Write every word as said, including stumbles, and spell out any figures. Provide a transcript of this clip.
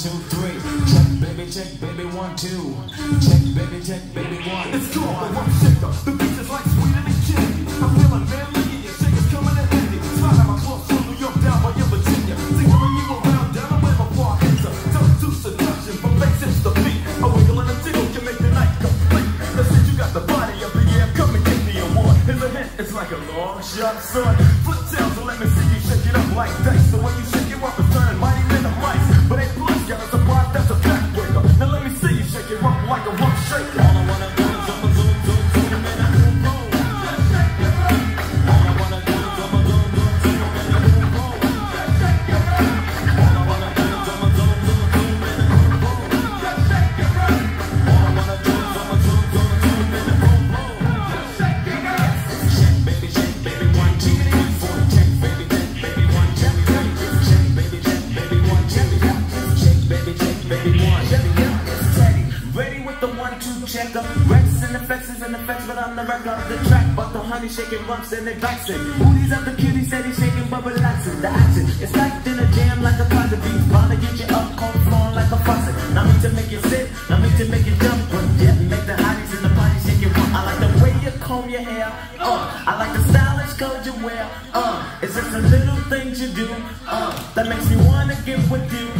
two, three. Check, baby, check, baby, one, two. Check, baby, check, baby, one. It's called the Rump shaker. The beat is like sweeter than candy. I'm feeling manly and your shakers coming in handy. Slide out my clothes from New York down by your Virginia. Signaling you around down the way before I enter. Don't do seduction from bass hips to beat. A wiggle and a jiggle can make the night complete. They said you got the body of the year. Come and get the award. Here's a hint. It's like a long sharp sword. Flip tail, so let me see you shake it up like dice. The way you shake it up is turning mighty men of mice. But ain't plus got a surprise, that's a backbreaker. Now let me see you shake it up like a rump shaker. All I wanna do is I'ma zoom, zoom, zoom, and a boom, boom. All I wanna do is I'ma zoom, zoom, zoom, and a boom, boom. All I wanna do is I'ma zoom, zoom, zoom, and a boom, boom. All I wanna do is I'ma zoom, zoom, zoom, and a boom, boom. Check, baby, check, baby, one, two, three, four. Check, baby, check, baby, one, two, three. Check, baby, check, baby, one, two, three. Check, baby, check, baby, one. Ready with the one, two, checker. Wreckx-N-Effect is in effect, but I'm the record of the track. But the honey shaking rumps and they vaccine. Who these other cuties say they shaking but relaxing? The action is packed in a jam like a closet beat. Bound to get you up, cold flowing like a faucet. Not me to make you sit, not me to make you jump, but yeah, make the hotties in the party shake your rump. I like the way you comb your hair. Uh, I like the stylish clothes you wear. Uh, it's just the little things you do. Uh, that makes me wanna get with you.